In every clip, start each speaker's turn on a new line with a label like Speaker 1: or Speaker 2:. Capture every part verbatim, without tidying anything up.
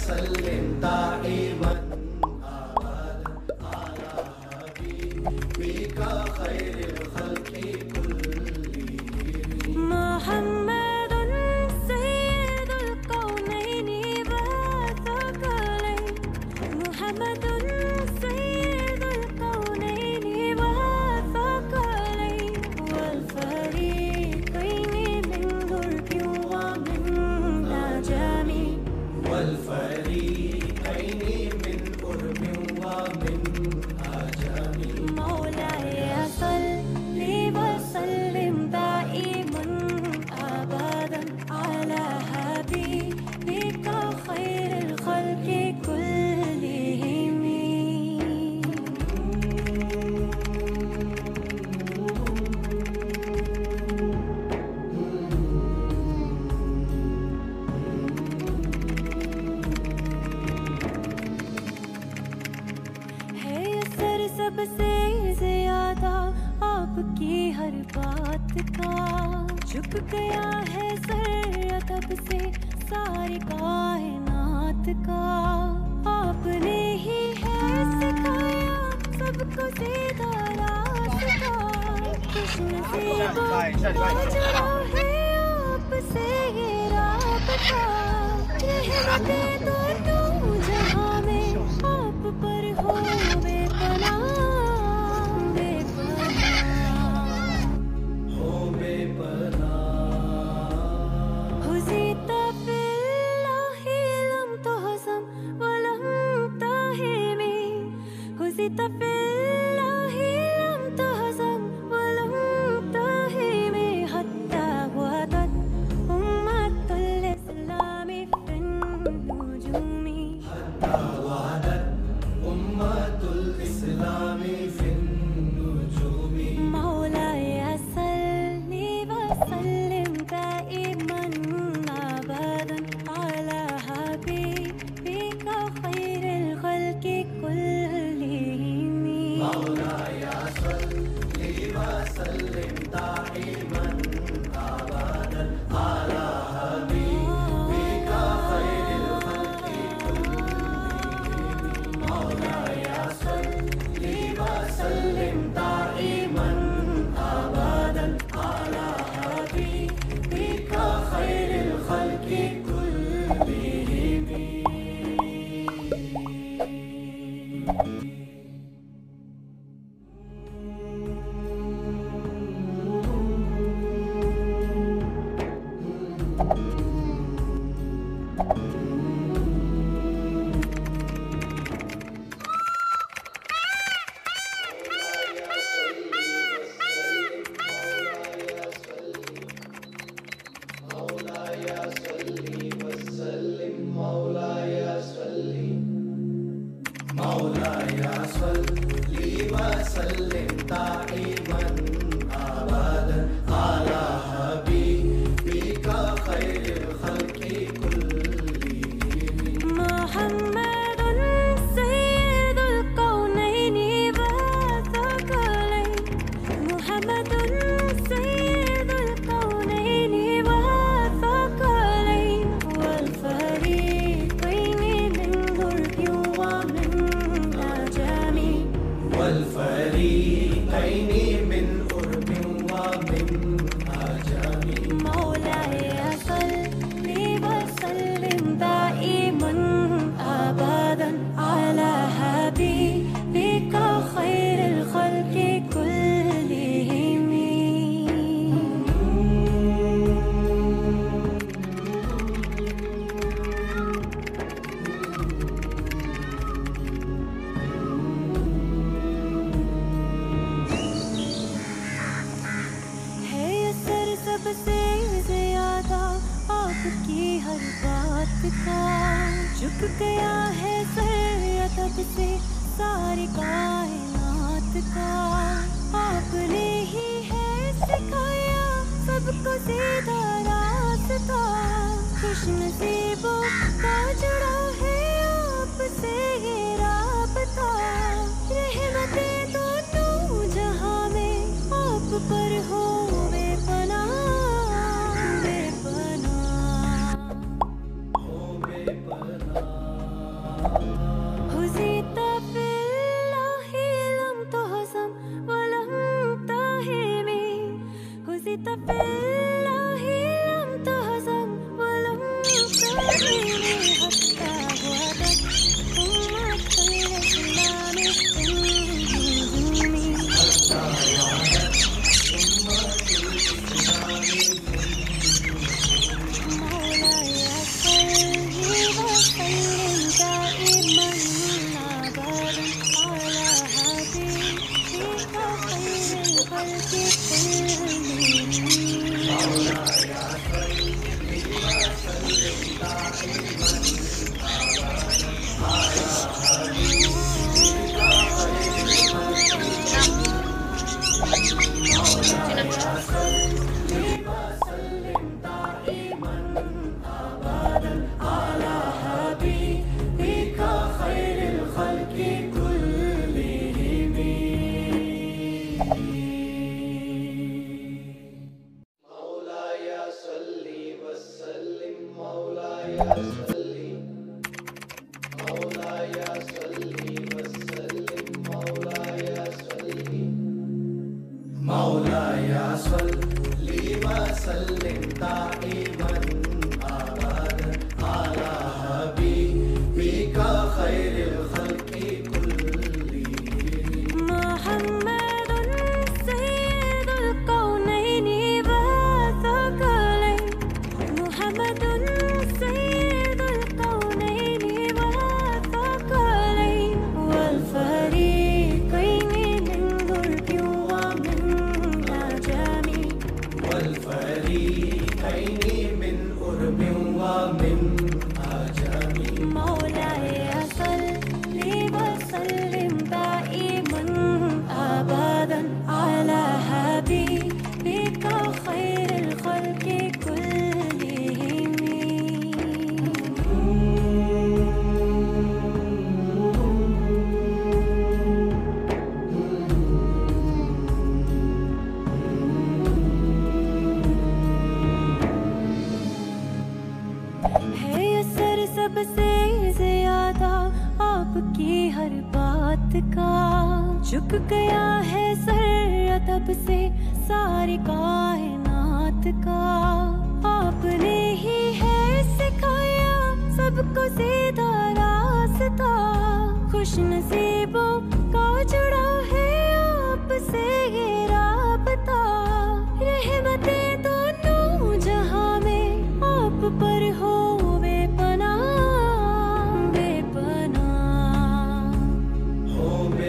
Speaker 1: वसल्लिम दाइमन अबदन अला हबीबिका खैरिल खल्क़ि कुल्लिहिम।
Speaker 2: मुहम्मदुन सय्यदुल कौनैनि व सकलैन, मुहम्मदुन सय्यदुल कौनैनि व सकलैन, वल फरीक़ैनि मिन गुर्बिन व मिन अजमी,
Speaker 1: वल फरीक़ैनि मिन गुर्बिन व मिन अजमी।
Speaker 2: मौलाय सल्लि व सल्लिम दाइमन अबदन अला हबीबिका खैरिल खल्क़ि कुल्लिहिम। है असर सबसे ज्यादा आपकी हर बात का, झुक गया है सर अदब से सारी कायनात का। आपने ही है सिखाया सबको सीधा रास्ता, खुशनसीबों का जुड़ा है आपसे ये राबता। रहमतें दोनों जहां में आप पर हो बेपनाह, बेपनाह
Speaker 1: हो बेपनाह।
Speaker 2: हुज़ीत फ़िल्लाहि लम तुहज़म व लम ताहिमी, हुज़ीत फ़िल्लाहि लम तुहज़म व लम ताहिमी, हत्ता वदत उम्मतुल इस्लामी फ़िन नुजूमी।
Speaker 1: हत्ता वदत उम्मतुल इस्लामी फ़िन नुजूमी।
Speaker 2: मौलाय सल्लि व सल्लिम दाइमन अबदन अला हबीबिका खैरिल खल्क़ि कुल्लिहिम।
Speaker 1: मौलाय सल्लि व सल्लिम दाइमन अबदन अला हबीबिका खैरिल खल्क़ि कुल्लिहिम। मौलाय सल्लि व सल्लिम दाइमन अबदन अला हबीबिका खैरिल खल्क़ि कुल्लिहिम। मौलाय सल्लि वसल्लिम, मौलाय सल्लि, मौलाय सल्लि वसल्लिम दाइमन अबदन अला हबीबिका खैरिल खल्क़ि कुल्लिहिम।
Speaker 2: मुहम्मदुन सय्यदुल कौनैनि व सकलैन, मुहम्मदुन सय्यदुल कौनैनि व सकलैन, वल फरीक़ैनि मिन गुर्बिन व मिन अजमी,
Speaker 1: वल फरीक़ैनि मिन गुर्बिन व मिन अजमी।
Speaker 2: मौलाय सल्लि व सल्लिम दाइमन अबदन अला हबीबिका खैरिल खल्क़ि कुल्लिहिम। है असर सबसे ज्यादा आपकी हर बात का, झुक गया है सर अदब से सारी कायनात का। आपने ही है सिखाया सबको सीधा रास्ता, खुशनसीबों का जुड़ा है आपसे ये राबता। रहमतें दोनों जहां में आप पर हो बेपनाह, बेपनाह
Speaker 1: हो बेपनाह।
Speaker 2: هزيت في الله لم تهزم ولم تهمي هزيت في الله لم تهزم ولم تهمي حتى غادت أمة الإسلام في النجوم مولاي صل وسلم دائما أبدا على حبيبك خير الخلق كلهم
Speaker 1: مولاي صل وسلم دائما أبدا على حبيبك خير الخلق كلهم
Speaker 2: محمد سيد الكونين والثقلين محمد سيد الكونين والثقلين والفريقين من غرب ومن عجم
Speaker 1: والفريقين من قرب ومن عجم
Speaker 2: مولاي صل وسلم دائما أبدا على حبيبك خير الخلق كلهم है असर सबसे ज्यादा आपकी हर बात का झुक गया है सर अदब से सारी कायनात का आपने ही है सिखाया सबको सीधा रास्ता खुश नसीबों का जुड़ा है आपसे ये राबता रहमतें दोनों जहां में आप पर हो बेपनाह बेपनाह
Speaker 1: हो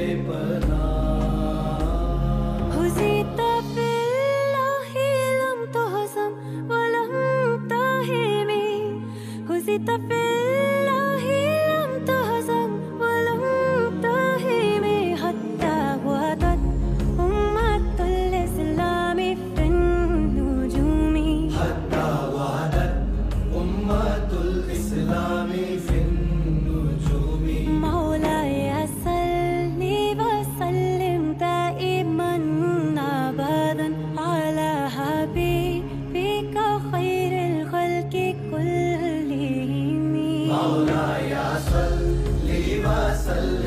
Speaker 1: बेपनाह
Speaker 2: هزيت في الله لم تهزم ولم تهمي هزيت في الله لم تهزم ولم تهمي حتى غادت أمة الإسلام في النجوم
Speaker 1: حتى وعدت أمة الإسلام في النجوم
Speaker 2: مولاي صل وسلم دائما أبدا على حبيبك خير الخلق كلهم
Speaker 1: مولاي صل وسلم